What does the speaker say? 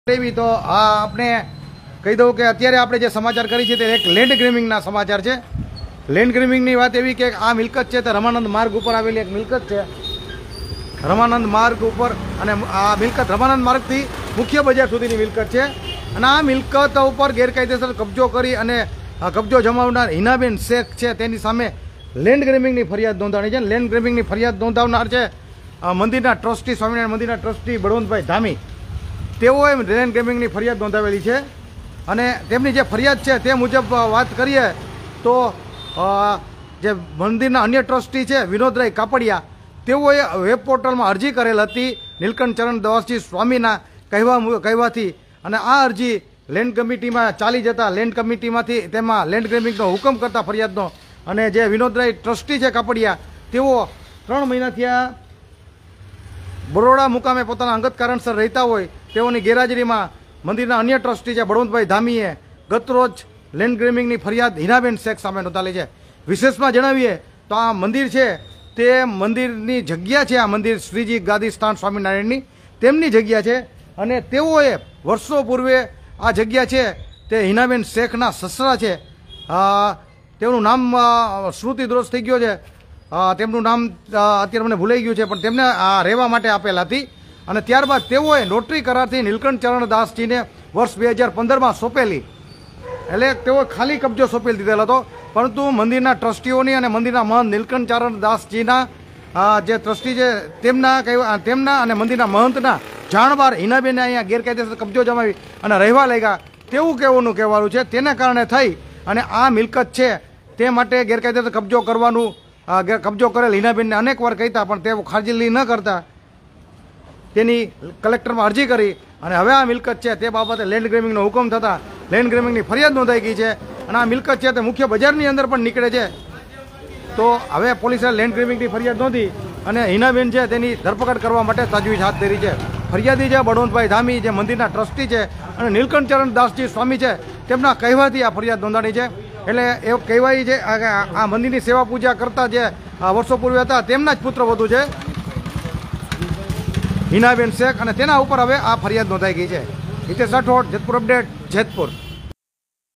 तो आपने कही दઉં કે અત્યારે આપણે જે સમાચાર કરી છે તે એક લેન્ડ ગ્રેમિંગના સમાચાર છે। લેન્ડ ગ્રેમિંગની વાત એવી કે આ મિલકત છે તે રમાનંદ માર્ગ ઉપર આવેલી એક મિલકત છે। રમાનંદ માર્ગ ઉપર અને આ મિલકત રમાનંદ માર્ગથી મુખ્ય બજાર સુધીની મિલકત છે અને આ મિલકત ઉપર ગેરકાયદેસર કબજો કરી અને કબજો જમાવનાર હિનાબેન શેખ છે તેની સામે લેન્ડ ગ્રેમિંગની ફરિયાદ નોંધાણી છે। લેન્ડ ગ્રેમિંગની ફરિયાદ નોંધાવનાર છે મંદિરના ટ્રસ્ટી સ્વામિનારાયણ મંદિરના ટ્રસ્ટી બળવંતભાઈ ધામી। તેઓએ લેન્ડ ગ્રેમિંગની ફરિયાદ નોંધાવેલી છે અને તેમની જે ફરિયાદ છે તે મુજબ વાત કરીએ તો જે મંદિરના અન્ય ટ્રસ્ટી છે વિનોદરાય કાપડિયા તેઓએ વેબ પોર્ટલમાં અરજી કરેલ હતી નીલકંઠ ચરણ દાસજી સ્વામીના કહેવાથી અને આ અરજી લેન્ડ કમિટીમાં ચાલી જતા લેન્ડ કમિટીમાંથી તેમાં લેન્ડ ગ્રેમિંગનો હુકમ કરતા ફરિયાદનો અને જે વિનોદરાય ટ્રસ્ટી છે કાપડિયા તેઓ 3 મહિનાથી આ બરોડા મુકામે પોતાના અંગત કારણસર રહેતા હોય તેઓની ગેરહાજરીમાં મંદિરના અન્ય ટ્રસ્ટી છે બળવંતભાઈ ધામીએ ગતરોજ લેન્ડ ગ્રેમિંગની ફરિયાદ હિનાબેન શેખ સામે નોંધાવી છે। વિશેષમાં જણાવીએ તો આ મંદિર છે તે મંદિરની જગ્યા છે, આ મંદિર શ્રીજી ગાદી સ્થાન સ્વામિનારાયણની તેમની જગ્યા છે અને તેઓએ વર્ષો પૂર્વે આ જગ્યા છે તે હિનાબેન શેખના સસરા છે, તેમનું નામ શ્રુતિ દોષ થઈ ગયો છે, તેમનું નામ અત્યારે મને ભૂલાઈ ગયું છે પણ તેમને રહેવા માટે આપેલ હતી અને ત્યારબાદ તેઓએ નોટરી કરારથી નીલકંઠ ચરણ દાસજીને વર્ષ 2015માં સોંપેલી, એટલે તેઓ ખાલી કબજો સોંપી દીધેલો હતો પરંતુ મંદિરના ટ્રસ્ટીઓની અને મંદિરના મહંત નીલકંઠ ચરણ દાસજીના જે ટ્રસ્ટી છે તેમના અને મંદિરના મહંતના જાણબાર હિનાબેને અહીંયા ગેરકાયદેસર કબજો જમાવી અને રહેવા લાગ્યા તેવું કહેવાનું કહેવાનું છે। તેના કારણે થઈ અને આ મિલકત છે તે માટે ગેરકાયદેસર કબજો કરેલ હિનાબેનને અનેક વાર કહેતા પણ તેઓ ખારજી ન કરતા તેની કલેક્ટરમાં અરજી કરી અને હવે આ મિલકત છે તે બાબતે લેન્ડ ગ્રેમિંગનો હુકમ થતાં લેન્ડ ગ્રેમિંગની ફરિયાદ નોંધાઈ ગઈ છે અને આ મિલકત છે તે મુખ્ય બજારની અંદર પણ નીકળે છે। તો હવે પોલીસે લેન્ડ ગ્રેમિંગની ફરિયાદ નોંધી અને હિનાબેન છે તેની ધરપકડ કરવા માટે તજવીજ હાથ ધરી છે। ફરિયાદી છે બળવંતભાઈ ધામી જે મંદિરના ટ્રસ્ટી છે અને નીલકંઠ ચરણ દાસજી સ્વામી છે તેમના કહેવાથી આ ફરિયાદ નોંધાણી છે। એટલે એવું કહેવાય છે આ મંદિરની સેવા પૂજા કરતા જે વર્ષો પૂર્વે હતા તેમના જ પુત્રવધુ છે હિનાબેન શેખ અને તેના ઉપર હવે આ ફરિયાદ નોંધાઈ ગઈ છે। હિતેશ રાઠોડ, જેતપુર અપડેટ, જેતપુર।